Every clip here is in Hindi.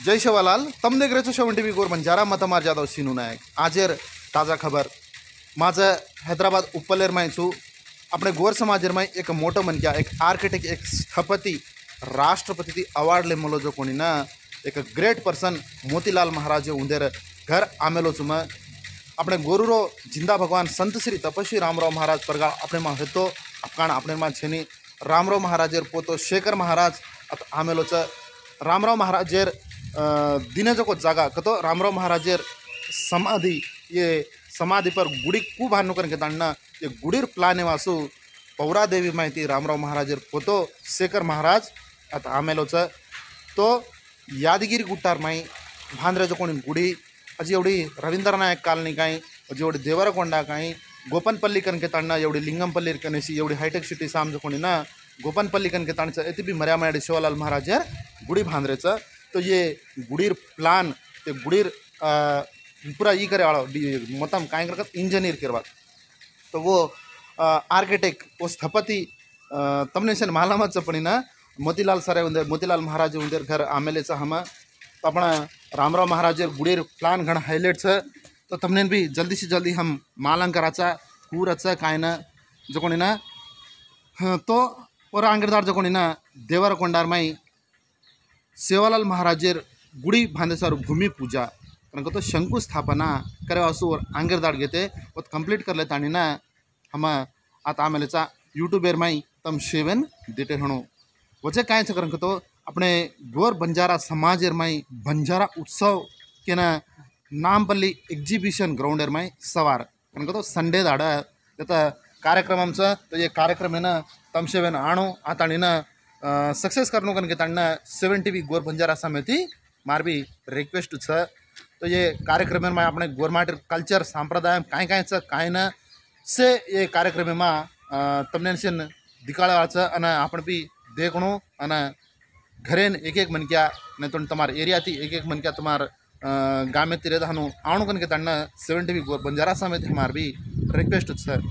जय शिवालाल तम देख रहे हो शेवन टीवी गोर बंजारा मतमार जाधव सीनू नायक आजेर ताज़ा खबर माझं हैदराबाद उपलेर में छू अपने गोर समाजेर में एक मोटो मन क्या एक आर्किटेक्ट एक स्थपति राष्ट्रपति अवार्ड ले मलो जो कोणी ना एक ग्रेट पर्सन मोतीलाल महाराज उंदेर घर आमेलो छू मैं अपने गोरुरो जिंदा भगवान संत श्री तपस्वी रामराव महाराज परगा अपने में हेतो अपकाण अपने में छेनी रामराव महाराजेर पोतो शेखर महाराज आमेलो छ रामराव महाराजेर दिने जो को जागा कतो रामराव महाराजेर समाधि ये समाधि पर गुड़ी कू भानु करके दांडना ये गुडीर प्लाने वासु पौरा देवी माहिती रामराव महाराजेर पोतो शेखर महाराज आता आमेलो छ तो यादगिरी गुट्टार माई भांद्रे जो कोणी गुडी अजी एवढी रवींद्र नायक कॉलनी काही अजी एवढी देवरकोंडा काही गोपनपल्ली कनके तांडना एवढी लिंगमपल्ली कनेसी एवढी हाईटेक सिटी साम जो कोणी ना गोपनपल्ली कनके तांडचं येते भी मर्यामाडी शिवालाल महाराजेर गुडी भांद्रेचं तो ये गुडीर प्लान ते गुडीर पूरा ई करे वाला मतम काय करत इंजीनियर करवा तो वो आर्किटेक्ट वो स्थपति तमने से मालामत चपणी ना मोतीलाल सर उंदर मोतीलाल महाराज उंदर घर आमेले हम तो अपना रामराव महाराज गुडीर प्लान घना हाईलाइट है तो तमने भी जल्दी से जल्दी हम मालंकराचा कूराचा काय ना जो कोणी ना तो और आंगरदार जो कोणी ना देवरकोंडार माई सेवालाल महाराजेर गुडी भांदेसार भूमि पूजा कारण तो शंकुस्थापना करे वासू और आंगरदार घेते वो कंप्लीट कर लेता ना हम आता आमेलेचा यूट्यूबर माई तम शेवन देते हणो वजह काय कारण तो अपने गोर बंजारा समाजेर माई बंजारा उत्सव के ना नामपल्ली एग्जिबिशन ग्राउंडर माई सवार कारण तो संडे दाड़ा त्याचा कार्यक्रम आमचा तो ये कार्यक्रम है ना तम शेवन आणो आता ना सक्सेस करनो कन के तांडना 7 टीवी गोर बंजारा समिति मार भी रिक्वेस्ट छ तो ये कार्यक्रम में अपने गोरमाट कल्चर सांप्रदाय काय न से ये कार्यक्रम में तमने से दिखाड़ा अन आपण भी देखणो अन घरेन एक मन क्या नहीं तो तमार एरिया थी एक मन क्या तुम्हार गामे तिरे हनु आणु कन के तांडना 7 टीवी गोर बंजारा समिति हमार भी रिक्वेस्ट छ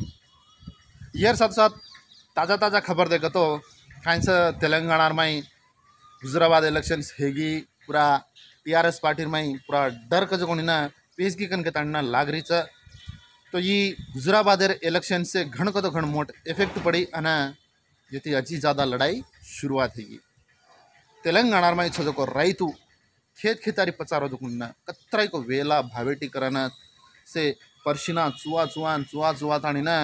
यार साथ साथ ताज़ा खबर देखो तो कांस तेलंगाना में हुजूराबाद इलेक्शंस हेगी पूरा टीआरएस पार्टी में पूरा डर का जो कोणी ना पेशगी कन के तांडना लाग रही छ तो ये हुजूराबाद इलेक्शन से घण को तो घण मोट इफेक्ट पड़ी अना ये अजी ज़्यादा लड़ाई शुरुआत होगी तेलंगाना में छो को रैतु खेत खेतारी पचारो जो ना कतराई को वेला भावेटी करना से परशिना चुआ तानी ना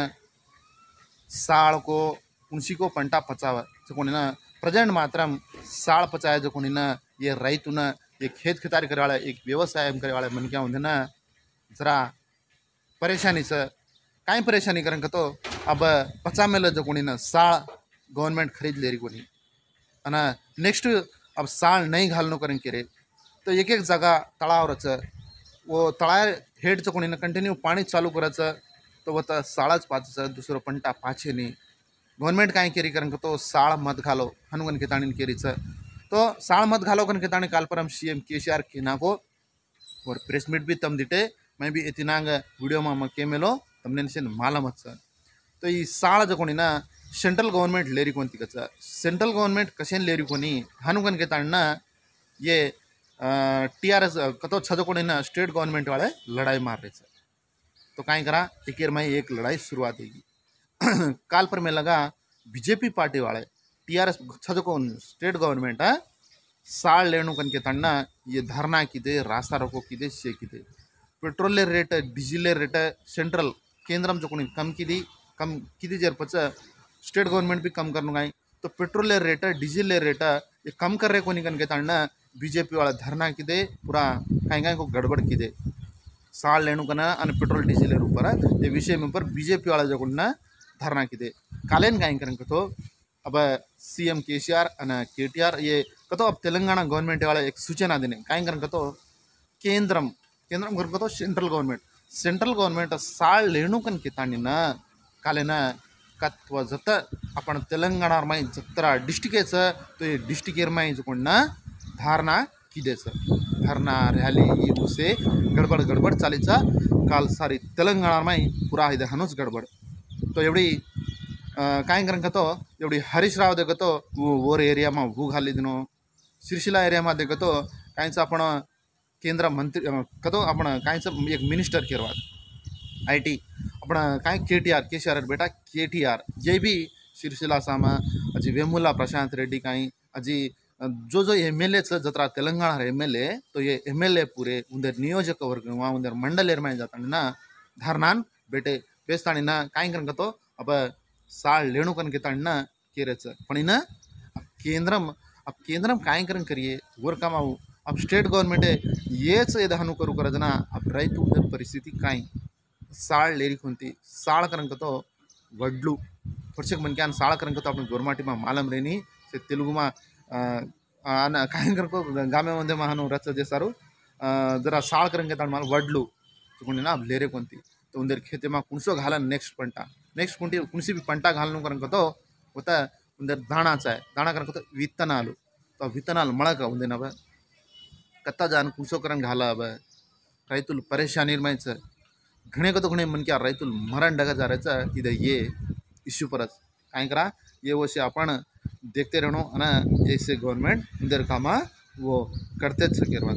साल को उनसी को पंटा पचावा जो कोणी ना प्रेजेंट मात्रम साल पचाया जो कोणी ना ये रैतु ना ये खेत खेतारी करे वाला एक व्यवसाय करे वाला मन क्या होंगे ना जरा परेशानी से काई परेशानी करें तो अब पचा मेल जो कोणी ना साल गवर्नमेंट खरीद ले रही कोणी अना नेक्स्ट अब साल नहीं घालनो करें के रे तो एक जगह तळाव रच वो तळा हेड जो कोणी ना कंटिन्यू पानी चालू करायचं तो वो साळच पाच दुसरं पंटा पाचे नहीं गवर्नमेंट काय केरी कारण तो साळ मत घालो हनुगन के ताणी केरीच तो साळ मत घालो कन के ताणी कालपरम सीएम केसीआर केनाको और प्रेस मीट भी तम दिटे मैं भी इतनांग वीडियो में केमेलो तमने से मालूमत छ तो ये साळ जो कोणी ना सेंट्रल गवर्नमेंट लेरी कोणती कच सेंट्रल गवर्नमेंट कशेन लेरी कोणी हनुगन के ताणना ये टीआरएस कतो छजो कोणी ना स्टेट गवर्नमेंट वाले लड़ाई मार रहे छ तो काय करा एकेर में एक लड़ाई शुरुआत होगी काल पर में लगा बीजेपी पार्टी वाले टीआरएस छदको स्टेट गवर्नमेंट साल लेणु कन के तन्ना ये धरना किदे रास्ता रोको किदे से किदे petrol rate diesel rate central केंद्रम जो कोणी कम किदी जर पच स्टेट गवर्नमेंट भी कम करनु गाई तो पेट्रोल रेट डीजिल रेट ये कम कर रहे कोणी कन के तन्ना बीजेपी वाला धरना किदे पूरा काय को गड़बड़ किदे साल लेणु कना और पेट्रोल डीजिल ऊपर ये विषय में पर बीजेपी वाला जो कोणी धरना किदे कालेन काय करें तो अब सीएम केसीआर अन केटीआर ये कतो अब तेलंगाना गवर्नमेंट वाला एक सूचना देने काय करें तो केंद्रम करें तो सेंट्रल गवर्नमेंट साल लेणु कन के ताणी ना कालेना कत्व जत अपन तेलंगाना में जत्रा डिस्ट्रिक्ट तो ये डिस्ट्रिक्ट में जो कोण ना धारणा किदे धरना रैली ये उसे गड़बड़ चालीचा काल सारी तेलंगाना में पूरा इधर हनुस गड़बड़ तो एवढी काय करें तो एवढी हरीश राव देखो तो वो एरिया में भू घाली दिनो सिरशिला एरिया में देखो तो काहींचं आपण केंद्र मंत्री कदो आपण काहींचं एक मिनिस्टर केरवात IT आपण काय KTR बेटा KTR ये भी शिरशिला सामा अजी वेमुला प्रशांत रेड्डी काई अजी जो MLA जत्रा तेलंगाना MLA तो ये MLA पूरे उंदर नियोजक वर्ग वहाँ उंदर मंडल एरमाई जाता ना धारनान बेटे बेस्तानी ना काय करन तो अब साल लेणु कन के ताना केरेच पण इन अब केंद्रम काय करन करिए वर कमाऊ अब स्टेट गवर्नमेंट येच एदहनु करू करजना अब रैतु उंदर परिस्थिति काय साळ लेरी कोणती साळ करंकतो वड्लू वर्षक मन क्या साळ करंकतो आपण गोरमाटी मा मालम रेनी से तेलुगु मा काय करको गामे मध्ये महानु रच जेसारू जरा साळ करंके ताण माल वड्लू तुकोणी ना लेरे कोणती तो उंदर खेते मा कुणसो घाला नेक्स्ट कुंटी कुणसी भी पंटा घालनु करंकतो होता उंदर दाणाचा आहे दाणा करंकतो वित्तनालू तो वित्तनाल मळक उंदेना बा कत्ता जान कुणसो करन घाला अब रैतुल परेशानी मायच घणे को तो घणे मन क्या रैतुल मरण डगा जा रहा इधर ये इश्यू पर काय करा ये वो से अपन देखते रहनो ना ऐसे गवर्नमेंट इधर कामा वो करते सकेरवा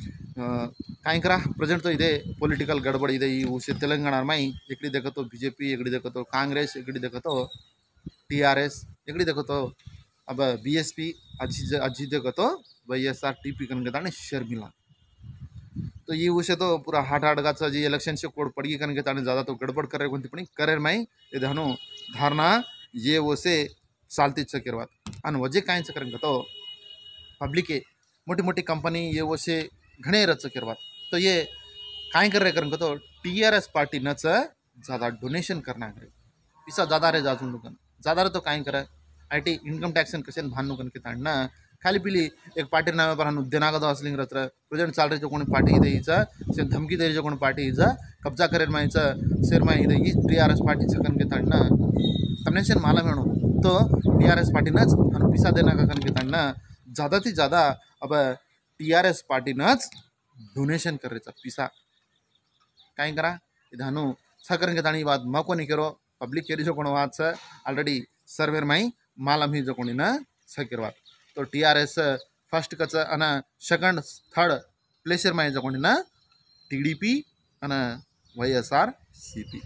काय करा प्रेजेंट तो इधे पॉलिटिकल गड़बड़ इधे उसे तेलंगाना में इकड़ी देखो तो BJP इकड़ी देखो तो कांग्रेस इकड़ी देखो तो TRS इकड़ी देखो तो अब BSP अजी देखो तो YSR TP कन के शर्मिला तो ये उसे तो पूरा हाट गाचा जी इलेक्शन से कोड पड़ी करने के ताने ज़्यादा तो गड़बड़ करे कोणती पण करेर माई ये धनो धारणा ये वसे चालतीच सकेरवात आणि वजे काय करन तो पब्लिक है मोटी मोटी कंपनी ये वसे घणे रच केरवात तो ये काय कर रहे करन तो TRS पार्टी नच ज़्यादा डोनेशन करना है पिसा ज़्यादा रे जाजून दुकान ज़्यादा रे तो काय करे IT इनकम टैक्स कसे भानु कन के ताणना खाली पिली एक पार्टी नामे पर देनागद असलिंग रत्र प्रेजेंट चाल रही जो कोणी पार्टी इधे से धमकी दे रही जो कोणी पार्टी इजा कब्जा करेर माइचा शेर माई इधे ई TRS पार्टी छकन के ताणना तमने से माला मेणो तो TRS पार्टी नच अन पिसा देना का कन के ताणना ज़्यादा थी ज़्यादा अब TRS पार्टी नच डोनेशन कर रहे पिसा काय करा इधानु छकन के ताणी बात मको नहीं करो पब्लिक केरी जो कोण वाच ऑलरेडी सर्वेर माई मालम ही जो कोणी ना छकेरवा तो TRS फर्स्ट कच अना सेकंड थर्ड प्लेसर में जो कोणी ना TDP अना YSR CP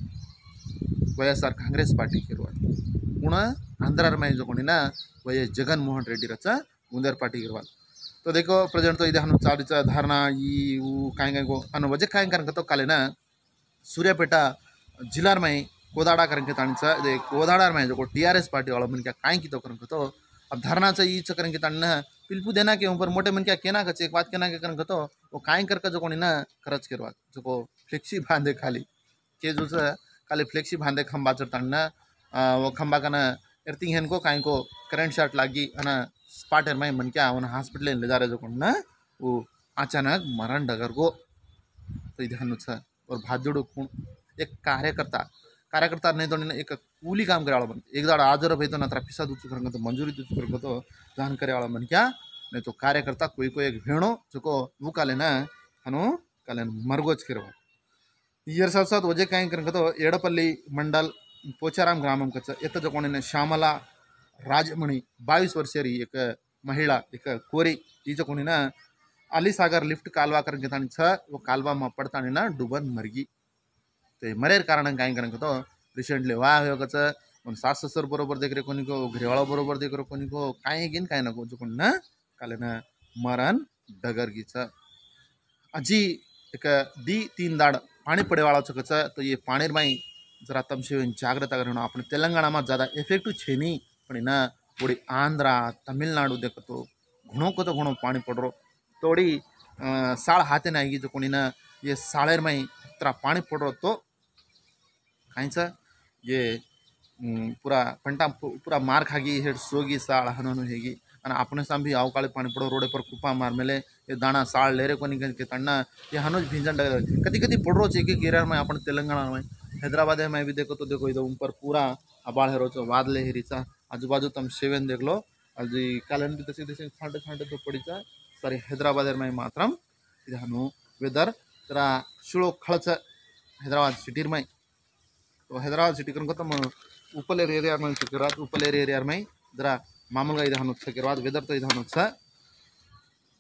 YSR Congress party केरवा पुण आंध्र में जो कोणी ना YS जगन मोहन रेड्डी रचा उंदर पार्टी केरवा तो देखो प्रेजेंट तो इधे हनु चालीचा धारणा ई ऊ काय को अन वजे काय करन तो काले ना सूर्यापेटा जिला में कोदाड़ा करन के ताणीचा दे कोदाड़ा में जो TRS पार्टी वाला मन क्या काय की तो करन तो अब धरना चाहिए चक्कर के ताणना पिलपू देना के ऊपर मोटे मन क्या कहना कच एक बात कहना के करन तो वो काय कर जो कोणी ना खरच करवा जो को फ्लेक्सी बांधे खाली के जो खाली फ्लेक्सी बांधे खंबा चढ़ताना वो खंबा का ना एरती हेन को काय को करंट शॉट लागी अना स्पॉट में मन क्या उन हॉस्पिटल ले जा रहे जो कोणी ना वो अचानक मरण डगर को तो इधर और भाजोड़ो एक कार्यकर्ता नहीं तो एक कूली काम करे वाला बन एक दाड़ आजर भाई तो ना तेरा पिसा दूच कर तो मंजूरी दूच कर तो जान करे वाला बन क्या नहीं तो कार्यकर्ता कोई एक भेणो जो को वो काले ना हनु काले मरगोज करवा इयर साथ साथ वजह काय कर तो एडपल्ली मंडल पोचाराम ग्रामम कच एत जो कोणी श्यामला राजमणि 22 वर्षीय एक महिला एक कोरी ई जो कोणी ना अली सागर लिफ्ट कालवा कर वो कालवा में पड़ता ना डूबन मरगी तो मरेर कारण काय करन तो रिसेंटली वाह हो कच सास ससुर बरोबर देख रहे कोणी को घरेवाळा बरोबर देख रहे कोणी को काय घेन काय नको जो कोणी ना काले ना मरण डगर गीच अजी एक दी 3 दाड़ पानी पड़े वाला कच तो ये पानी में जरा तम से जाग्रता करना अपने तेलंगाना में ज़्यादा इफेक्टिव छे नहीं पण ना थोड़ी आंध्रा तमिलनाडु देखो तो घणो को तो घणो पानी पड़ रो थोड़ी साल हाथे ना आएगी जो कोणी ना ये सालेर में इतना पानी पड़ रो तो काहींचा ये पूरा पंटा पूरा मार खागी हेड सोगी साल हननु हेगी अन अपने साम भी आवकाळे पानी पड़ो रोडे पर कुपा मार मेले ये दाना साल लेरे कोनी के तन्ना ये हनुज भिंजन डगर कदी कदी पड़ रो एक एक एरिया में अपन तेलंगाना में हैदराबाद में भी देखो तो देखो इधर ऊपर पूरा अबाळ हेरोचो वादले हेरीचा आजूबाजू तम सेवन देख लो अजी कालन भी तसे तसे छांटे छांटे तो पड़ीचा सारे हैदराबाद में मात्रम इधर हनु वेदर जरा शुळो खळच हैदराबाद सिटी में तो हैदराबाद सिटी कन तो उपलेर एरिया में उपलेर एरिया में जरा मामूल इधर वेदर तो इधर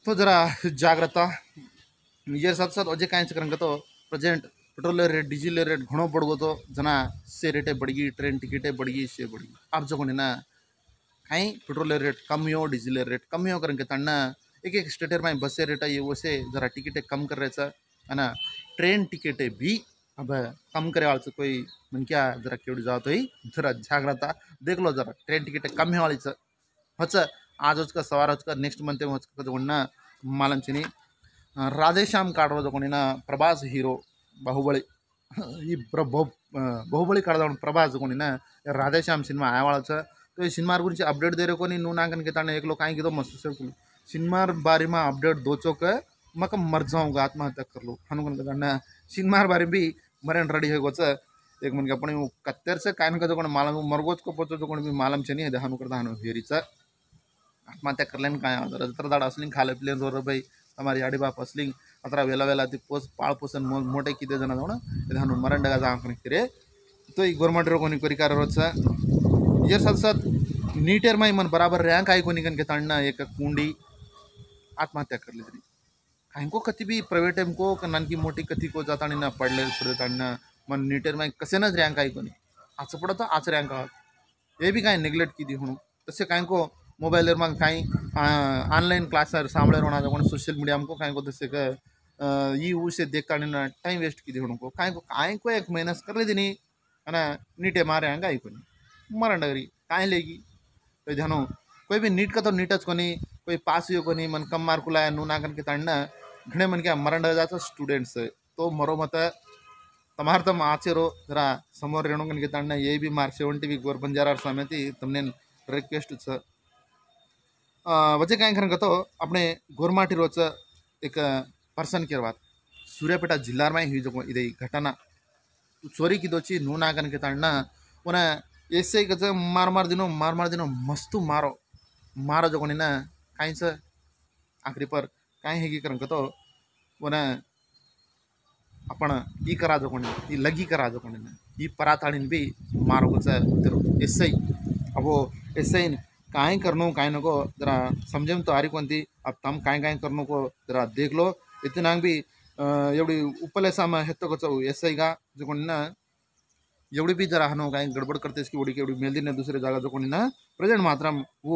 तो जरा जाग्रता निजे साथ साथ अजे कहीं करंगे तो present petrol rate diesel rate घणो बढ़ गो तो जना से रेटे बढ़ गई ट्रेन टिकटें बढ़ गई से बढ़ गई अब जो ना कहीं पेट्रोल रेट कम हो डीजिल रेट कम हो करेंगे तन्ना एक एक स्टेटर में बस रेट ये वो से जरा टिकटें कम कर रहे है ना ट्रेन टिकटें भी अब कम करे वाले कोई मन क्या जरा केवड़ी जाओ तो ही जरा जाग्रता देख लो जरा ट्रेन टिकटें कम है वाली हच आज उसका सवार उसका नेक्स्ट मंथ में जो मालम चिनी राधेश्याम काड़ो जो प्रभास हीरो बाहुबली ಈ బాహుబలి కడదాం ప్రభాస్ కొనిన రాధేశ్యామ్ సినిమా आयावाळा तो ये सिनेमा गुరించి अपडेट दे रहे नी नू नागन के ताने एक लोग काई किदो मस्त से सिनेमा बारे में अपडेट दो चौक मक मर जाऊंगा आत्महत्या कर लो हनुकन के ताने सिनेमा बारे भी मरन रेडी है गोच एक मन के अपने कत्तर से कायन का जो मालम मरगोच को पोचो जो भी मालम छे नहीं हनु करता हनु हेरीचा आत्महत्या करलेन काय रजतर दाड असलिंग खाले प्लेन जोर भाई हमारी आडी बाप असलिंग अतरा वेला वेला ती पोस पाळ पोसन मोटे किदे जन जोण इधानु मरण डगा जा करे तो ई गवर्नमेंट रो कोनी करिकार रोचा ये साथ साथ नीटेर माई मन बराबर रैंक आई कोनी कन के ताणना एक कुंडी आत्महत्या कर ली काहींको कति भी प्राइवेट एम को नानकी मोटी कथी को जाता ना पडले पडे ताणना मन नीटेर माई कसे ना रैंक आई कोनी आच पडतो आच रैंक ये भी काही नेग्लेक्ट की दी म्हणू तसे काहींको मोबाइल में कहीं ऑनलाइन क्लास सांभळे रोना जो सोशल मीडिया में कहीं को दसे का ये उसे देखता नहीं टाइम वेस्ट की उनको कहीं को एक मेहनत कर ली नहीं है ना नीटे मारे हैं गाई को मरण डगरी कहीं लेगी तो ध्यान कोई भी नीट का तो नीटच को नहीं कोई पास हुई को नहीं मन कम मार्क लाया नू नागन के ताड़ना घने मन क्या मरण डग जाता स्टूडेंट्स तो मरो मत तमार तम आचे रो जरा समोर रेणुगन के ताड़ना ये भी मार्क 70 भी गोर बंजारा समिति तुमने रिक्वेस्ट वजह काय खरं तो अपने गोरमाटी रोच एक पर्सन के बात सूर्यापेटा जिल्ला में हुई जो इधे घटना चोरी की दोची नू नागन के ताड़ना उन्हें ऐसे गज मार मार दिनो मस्तु मारो मारो जो ना कहीं से आखिरी पर कहीं है कि करं तो उन्हें अपन ई करा जो ई लगी करा जो ई पराताड़ीन भी मारो ऐसे अब वो ऐसे काहीं करनो काहीं नको जरा समझे तो आरी कोणती अब तम काहीं काहीं करनो को जरा देख लो इतना भी एवढी उपलेसा में हेतो को ऐसे गा जो ना एवढी भी जरा हनो काहीं गड़बड़ करते इसकी उड़ी के उड़ी मेल दिन दूसरे जगह जो ना प्रेजेंट मात्रम वो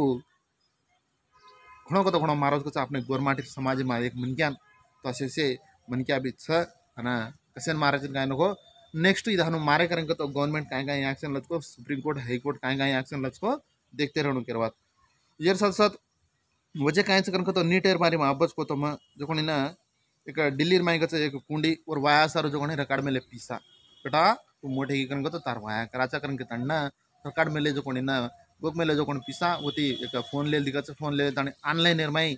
घणो को तो घणो मारो को अपने गोरमाटी समाज में एक मनक्यान तो असे से मनक्या भी छ है कसे मारे काहीं नको नेक्स्ट इधर हनु मारे करेंगे तो गवर्नमेंट काहीं काहीं एक्शन लचको सुप्रीम कोर्ट हाई कोर्ट काहीं काहीं एक्शन लचको देखते रहने के बाद ये साथ साथ वजह कहीं से तो नीट एयर मारी में अब्बस को तो मैं जो ना एक दिल्ली में एक कुंडी और वाया सारो जो रिकॉर्ड में ले पीसा बेटा तू मोटे की करेंगे तो तार वाया कराचा करेंगे तन्ना रिकॉर्ड में ले जो ना बुक में ले जो पीसा वो ती एक फोन ले दिखा फोन ले ताने ऑनलाइन एयर माई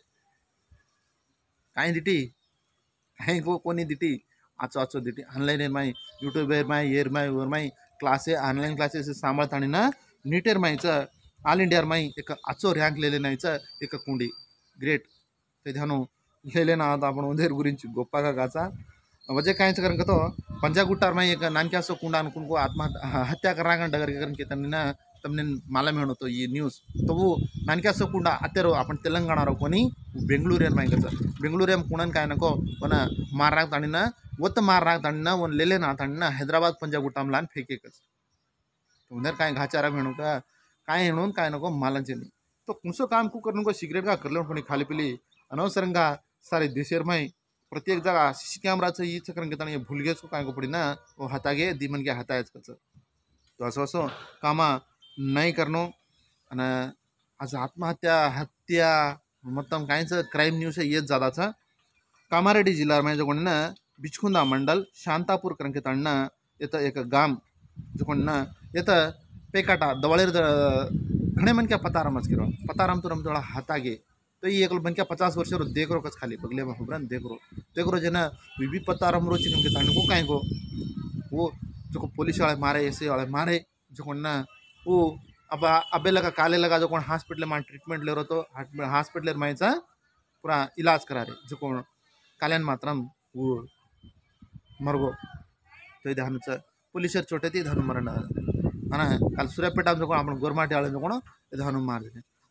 कहीं दिटी कहीं को कोनी दिटी आचो आचो दिटी ऑनलाइन एयर माई यूट्यूब एयर माई एयर माई ओर माई क्लासे ऑनलाइन क्लासेस सांभाळताना ना नीट एयर माईचं ऑल इंडिया में एक अच्छो रैंक ले लेना एक कुंडी ग्रेट ते ध्यानो ले लेना आता आपण उधर गुరించి గొప్పగా కాచా वजह कहीं करें तो पंजागुट्टार में एक नानक्या सो कुंडा को आत्महत्या करा डगर के तमने तमने मालूम है तो ये न्यूज़ तो वो नानक्या सो कुंडा अत्यारो अपन तेलंगाना रो कोनी बेंगलुरु में बेंगलुरु में कुणन काय नको वन मारराक ताणीना वत मारराक ताणीना वन ले लेना ताणीना हैदराबाद पंजागुट्टाम लान फेकेकच तो उधर काय घाचारा भेणू का काय हेणून काय नको मालांचे नहीं तो कुसो काम को करने को सिगरेट का कर लो कोणी खाली पिली अनवसరంగా सारे देशेर में प्रत्येक जगह सीसी कैमरा ये चक्कर के ये भूल गए काय को पड़ी ना वो हतागे दीमन के हतायच कच तो असो कामा नहीं करनो अने आज आत्महत्या हत्या मतलब काहींच क्राइम न्यूज है ये ज़्यादा था कामारेड्डी जिला में जो ना बिचकुंदा मंडल शांतापुर करके तड़ना ये तो एक गांव जो ना ये तो पेकाटा दवाड़ेर घने मन क्या पताराम पताराम तो रमदोड़ा हतागे तो ये एक मन क्या 50 वर्ष रो देख रो कस खाली बगले में हुबरन देख रो जना भी पताराम रो चिकन के ताने को काहे को वो जो पुलिस वाले मारे ऐसे वाले मारे जो ना वो अब अबे लगा काले लगा जो हॉस्पिटल में ट्रीटमेंट ले रो तो हॉस्पिटल में पूरा इलाज करा रहे जो काल्यान मात्रम वो मरगो तो ये ध्यान पुलिस चोटे थी धनु मरण है ना कल सूर्यापेटा जो अपन गोरमाटी वाले जो इधानु मार देने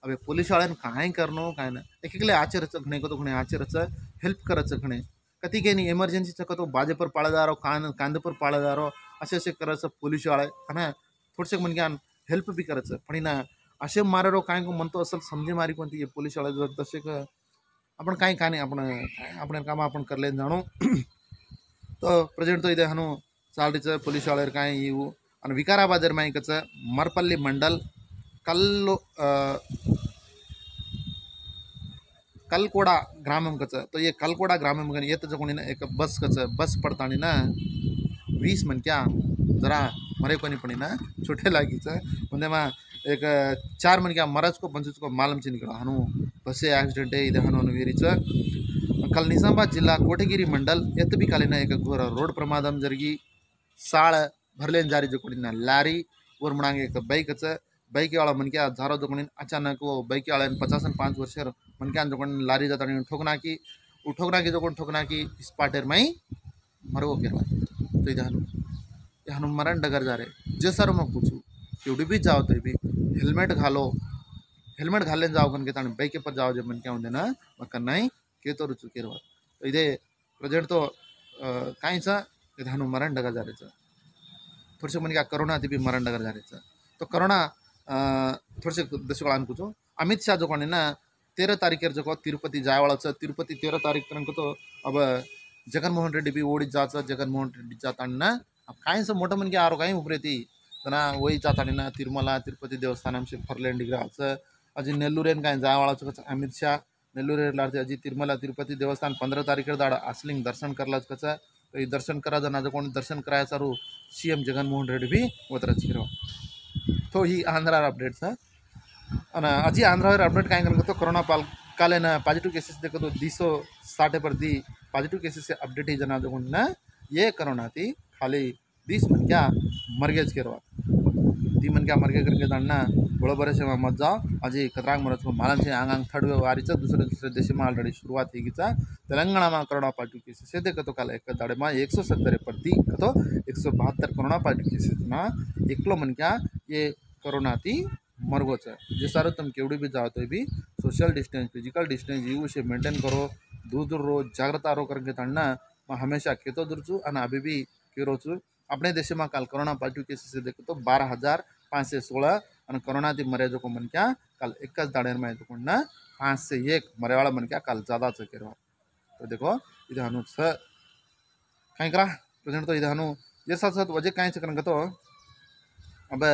अबे पुलिस वाल्यान काय करनो काय ना एक एकले आचरच घणे को तो घणे आचरच हेल्प करच घणे कती के नहीं इमर्जन्सी चको तो बाजे पर पाळेदारो कांद पर पाळेदारो असे असे करायचं पोलीस वाले ना थोडसे मन घ्या हेल्प बी करायचं पण ना असे मारारो काय को म्हणतो असल समजे मारी कोणती पोलीस वाले जर तसे आपण काय काय नाही आपण काम आपण करले जाणो तो प्रेजेंट तो इथे हनु सालरीचं पोलीस वाले काय येऊ आणि विकाराबाद माहिकचं मरपल्ली मंडल कल्लो कलकोड़ा ग्रामम कच तो ये कलकोड़ा ग्रामम गन ये तो कोणी ना एक बस कच बस पडतानी ना 20 मन क्या जरा मरे कोणी पणी ना छोटे लागीच म्हणजे मा एक 4 मन क्या मरज को पंचुच को मालम ची निकला हनु बसे एक्सीडेंट है इधर हनु वीरीच कल निजामाबाद जिल्हा कोटगिरी मंडल येत भी काले ना एक घोर रोड प्रमादम जरगी साळ भरलेन जारी जो कोणी ना लारी वर मणांगे एक बाईकच बाईक वाला मन क्या झारो जो कोणी अचानक वो बाईक वाला 55 वर्ष मन क्या जो कोणी लारी जाता ठोकना की जो कोणी ठोकना की स्पाटेर माई मरगो केला तो इधर हनु मरण डगर जा रहे जे सर मैं पूछू एवढी भी जाओ तो भी हेलमेट घालो हेलमेट घालने जाओ कन के ताने बाइक पर जाओ जब मन क्या होंगे ना मक्का नहीं के तो रुचु केरवा तो इधे प्रेजेंट तो काहीं सा इधर हनु मरण डगर जा रहे थोड़से मन क्या कोरोना थी भी मरण डगर जा रहे तो कोरोना थोड़से दशकान पूछो अमित शाह जो कोणी ना 13 तारीखेर जो तिरुपती जायवाळाचं तिरुपती 13 तारीख पर्यंत तो अब जगनमोहन रेड्डी भी ओढीत जायचं जगनमोहन रेड्डी जाताना ना अब काहींच मोठं मन की आरो काही उपरे ती ना वही जाताना ना तिरुमला तिरुपती देवस्थानमशी फरलेन डिग्राचं अजी नेल्लूरेन काय जायवाळाचं कसं अमित शाह नेल्लूरेर लारते अजी तिरुमला तिरुपती देवस्थान 15 तारीखेर दाड आसलिंग दर्शन करलाच कसं तो दर्शन करा जनाचं कोणी दर्शन करायचं रू CM जगनमोहन रेड्डी भी वतरच किरवा तो ही आंध्रा अपडेट्स અને હજી આંધ્રાવેર અપડેટ કાંઈ કરતો तो कोरोना पाल काले ना पॉजिटिव केसेस देखो तो 260 पर दी पॉजिटिव केसेस से अपडेट ही जना जो ना ये कोरोना थी खाली 20 मन क्या मरगेज केरवा ती मन क्या मरगे करके दांडना बड़ो बरे से मत जाओ अजी खतरांग मरत को मालम से आंग आंग थर्ड वेव वारीचा दूसरे देश में ऑलरेडी शुरुआत ही गिचा तेलंगाना में कोरोना पॉजिटिव केसेस से देखो तो काले एक दाड़े में 170 पर दी तो 172 कोरोना पॉजिटिव केसेस ना एकलो मन क्या ये कोरोना थी मरगोच जे सारे तुम केवड़ी भी जाओ तो भी सोशल डिस्टेंस फिजिकल डिस्टेंस यू से मेंटेन करो दूर दूर रो जागृता रो करके तड़ना मैं हमेशा केतो दूर छू और अभी भी केरो छू अपने देश में कल कोरोना पॉजिटिव केसेस से देखो तो 12,516 और कोरोना थी मरे जो को मन क्या कल 21 दाड़े में जो ना 5 से 1 मरे वाला मन क्या कल ज़्यादा से केरो तो देखो इधर हनु स कहीं करा प्रेजेंट तो इधर हनु ये साथ साथ वजह कहीं से करेंगे तो अब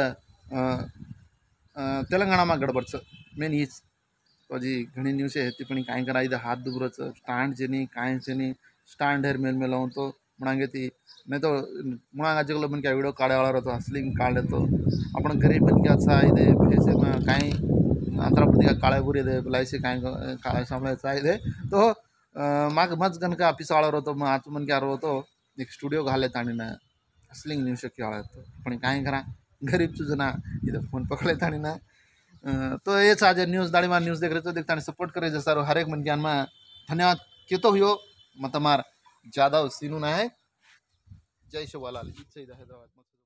तेलंगाणा में गडबडच मेन हीच तो जी घणी न्यूज है ती पण काय करा इधर हाथ दुबरच स्टँड जेनी काय जेनी स्टँड हेर मेल में लावून तो म्हणांगे ती नहीं तो मुळांगा जगलो मन क्या वीडियो काढे वाला रहतो हसलिंग काढे तो आपण गरीब मन क्या अच्छा इधे पैसे में काय आंध्र प्रदेश का काळे बुरी दे लाइसे काय काळे सांभाळायचा इधे तो माग मच गन का ऑफिस वाला रहतो मग आज मन क्या रहतो एक स्टुडिओ घाले ताणी ना हसलिंग न्यूज के वाला तो पण काय करा गरीब जना इधर फोन पकड़े था ना तो ये आज न्यूज़ दाड़ी में न्यूज़ देख रहे तो देखता सपोर्ट करे जैसा हर एक मन ज्ञान में धन्यवाद क्यों हुयो मतमार ज़्यादा सीनू ना है जय शिवालाल हैदराबाद।